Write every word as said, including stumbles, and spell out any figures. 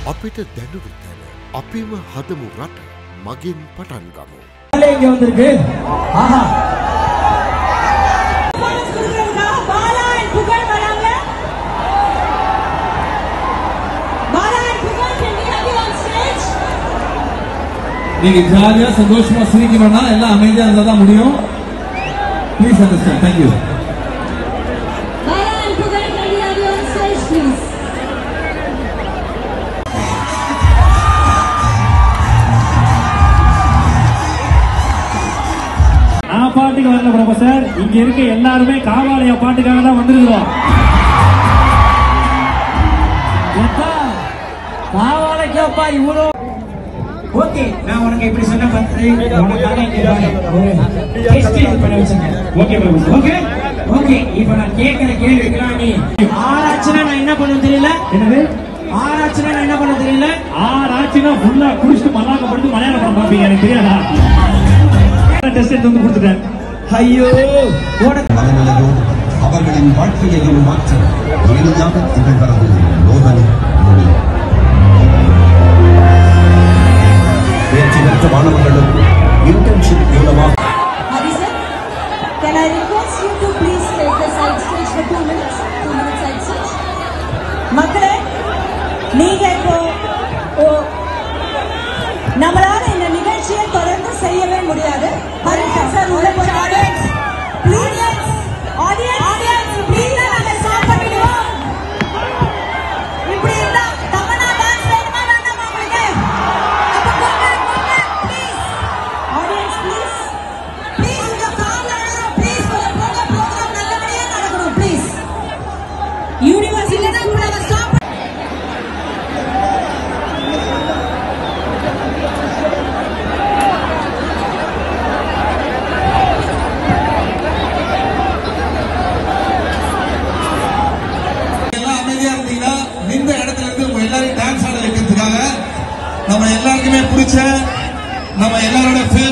අපිට දැනුණු තැන අපිම හදමු රට මගින් පටන් ගමු. இங்க வந்திருக்கு. ஆஹா. பாலா and புகழ் வராங்க. பாலா and புகழ், can we have you on stage? நீங்க ஜாலியா சந்தோஷமா சிரிக்கணும்னா எல்லாம் அமைதியா இருந்தா தான் முடியும். Please understand. Thank you. Bala and Pugal, can we have you on stage, please? நான் பாட்டுக்கு வரல ப்ரொஃபசர், இங்க இருக்க எல்லாருமே காவாலய பாட்டுக்காக தான் வந்திருக்கிறோம். காவாலைக்கப்பா இவ்வளோ. ஓகே, நான் உனக்கு இப்படி சொன்ன பார்த்து உனக்காக இங்க ஒரு டெஸ்ட் பண்ண வச்சிருக்கேன். Okay professor. ஓகே ஓகே, இப்போ நான் கேட்கிற கேள்விக்கெல்லாம் நீ ஆராய்ச்சினா நான் என்ன பண்ண தெரியல. என்னது ஆராய்ச்சினா நான் என்ன பண்ண தெரியல. ஆராய்ச்சினா ஃபுல்லா குடிச்சிட்டு மல்லாக்க படுத்து மலையாள படம் பாப்பீங்க, எனக்கு தெரியாதா? டெஸ்ட் எடுத்து வந்து கொடுத்துட்டேன். ஐயோ மனநிலையும் அவர்களின் வாழ்க்கையையும் மாற்ற எளிதாக திகழ்கிறது லோகன் மொழி. தேர்ச்சி பெற்ற மாணவர்களும் இன்டர்ன்ஷிப் மூலமாக. Hari sir, can I request you to please take the side stage for two minutes? Two minutes side stage. மக்களே, நீங்க இப்போ நம்மளால இந்த நிகழ்ச்சியை தொடர்ந்து செய்யவே முடியாது. ஹரி சார் உள்ள போய் audience please audience audience please நாங்க ஸ்டாப் பண்ணிடுவோம். இப்படி இருந்தா தமனா டான்ஸ் வேணுமா வேண்டாமா உங்களுக்கு? அப்ப போங்க போங்க ப்ளீஸ் ஆடியன்ஸ் ப்ளீஸ் ப்ளீஸ் இந்த கால்ல ப்ளீஸ் போங்க ப்ரோகிராம் நல்லபடியா நடக்கணும் ப்ளீஸ். யூனிவர்சிட்டி தான் கூட ஸ்டாப். இந்த இடத்துல இருந்து உங்க எல்லாரையும் டான்ஸ் ஆட வைக்கிறதுக்காக நம்ம எல்லாருக்குமே பிடிச்ச நம்ம எல்லாரோட